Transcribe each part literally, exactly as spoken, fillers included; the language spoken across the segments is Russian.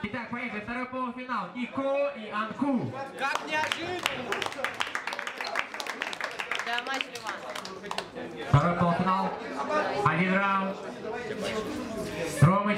Итак, поехали. Второй полуфинал. Нико и Анку. Как неожиданно! Да, матч реванш. Второй полуфинал. Один раунд. Ромыч.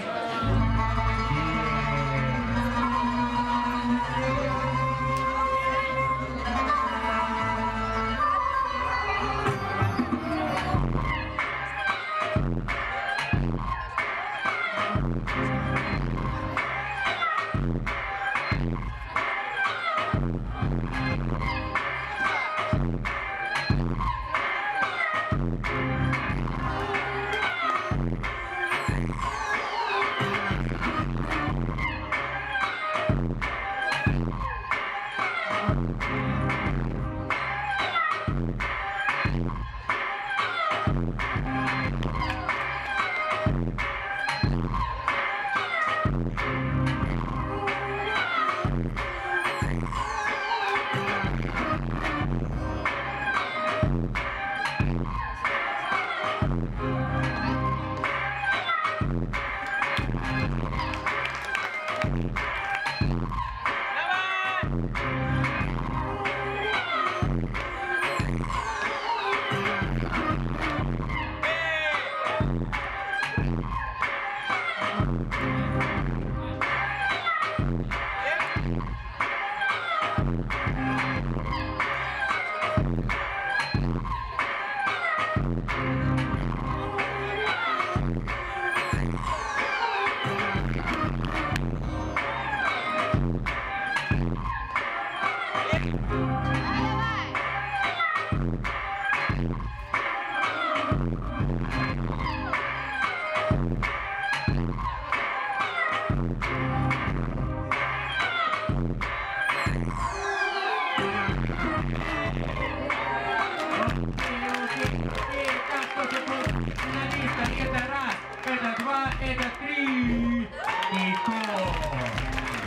Это раз, это два, это три. Нико.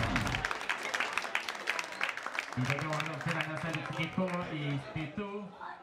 И договорился на сайте Нико и Спиту.